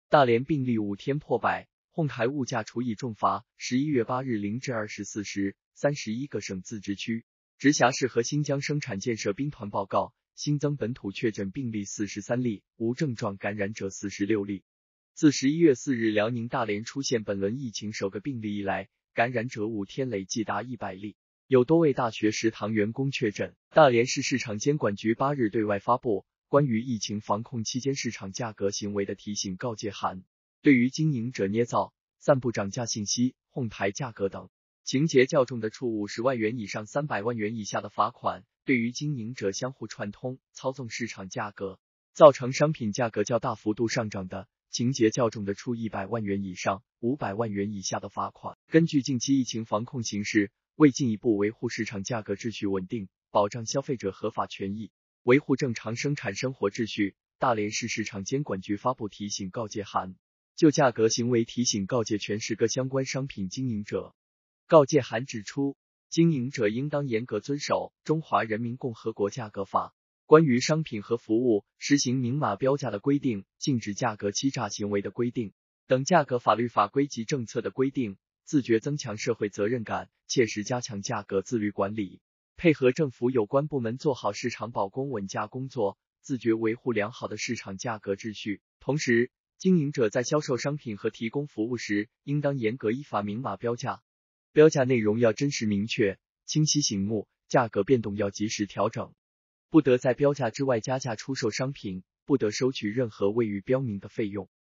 大连病例5天破百，哄抬物价处以重罚。11月8日0至24时，31个省自治区、直辖市和新疆生产建设兵团报告新增本土确诊病例43例，无症状感染者46例。自11月4日辽宁大连出现本轮疫情首个病例以来，感染者5天累计达100例，有多位大学食堂员工确诊。大连市市场监管局8日对外发布关于疫情防控期间市场价格行为的提醒告诫函，对于经营者捏造、散布涨价信息、哄抬价格等情节较重的，处50万元以上300万元以下的罚款；对于经营者相互串通、操纵市场价格，造成商品价格较大幅度上涨的，情节较重的，处100万元以上500万元以下的罚款。根据近期疫情防控形势，为进一步维护市场价格秩序稳定，保障消费者合法权益，维护正常生产生活秩序，大连市市场监管局发布提醒告诫函，就价格行为提醒告诫全市各相关商品经营者。告诫函指出，经营者应当严格遵守《中华人民共和国价格法》关于商品和服务实行明码标价的规定、禁止价格欺诈行为的规定等价格法律法规及政策的规定，自觉增强社会责任感，切实加强价格自律管理，配合政府有关部门做好市场保供稳价工作，自觉维护良好的市场价格秩序。同时，经营者在销售商品和提供服务时，应当严格依法明码标价，标价内容要真实明确、清晰醒目，价格变动要及时调整，不得在标价之外加价出售商品，不得收取任何未予标明的费用。